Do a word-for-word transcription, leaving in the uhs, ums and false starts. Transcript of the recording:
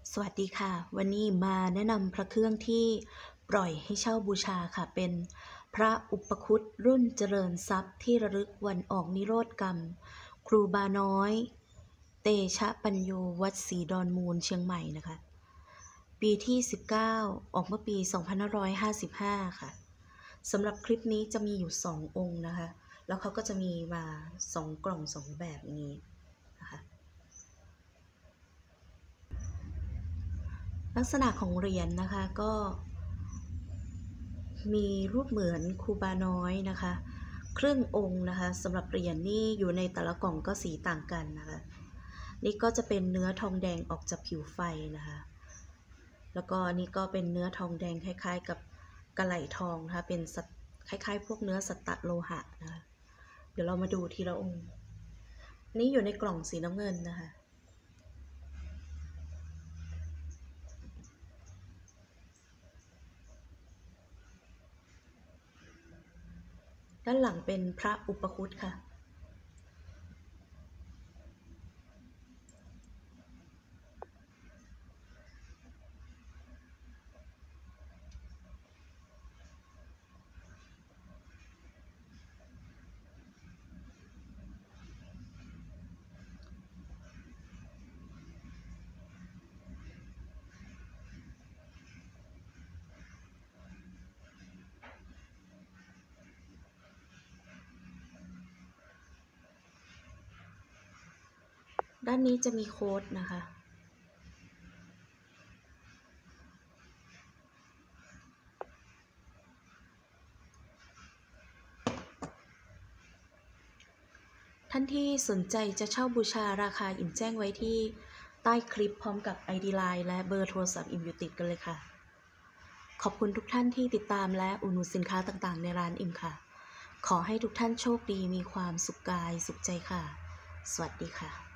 สวัสดีค่ะวันนี้มาแนะนำพระเครื่องที่ปล่อยให้เช่าบูชาค่ะเป็นพระอุปคุตรุ่นเจริญทรัพย์ที่ระลึกวันออกนิโรธกรรมครูบาน้อยเตชะปัญโยวัดศรีดอนมูลเชียงใหม่นะคะปีที่สิบเก้าออกเมื่อปีสองพันห้าร้อยห้าสิบห้าค่ะสำหรับคลิปนี้จะมีอยู่สององค์นะคะแล้วเขาก็จะมีมาสองกล่องสองแบบนี้นะคะลักษณะของเหรียญ นะคะก็มีรูปเหมือนครูบาน้อยนะคะครึ่งองค์นะคะสำหรับเหรียญ นี่อยู่ในแต่ละกล่องก็สีต่างกันนะคะนี่ก็จะเป็นเนื้อทองแดงออกจากผิวไฟนะคะแล้วก็นี่ก็เป็นเนื้อทองแดงคล้ายๆกับกระไหล่ทองนะคะเป็นคล้ายๆพวกเนื้อสัตตโลหะนะคะเดี๋ยวเรามาดูทีละองค์นี่อยู่ในกล่องสีน้ำเงินนะคะด้านหลังเป็นพระอุปคุตค่ะด้านนี้จะมีโค้ดนะคะท่านที่สนใจจะเช่าบูชาราคาอิ่มแจ้งไว้ที่ใต้คลิปพร้อมกับ ไอ ดี ไลน์ และเบอร์โทรศัพท์อิ่มอยู่ติดกันเลยค่ะขอบคุณทุกท่านที่ติดตามและอุดหนุนสินค้าต่างๆในร้านอิ่มค่ะขอให้ทุกท่านโชคดีมีความสุขกายสุขใจค่ะสวัสดีค่ะ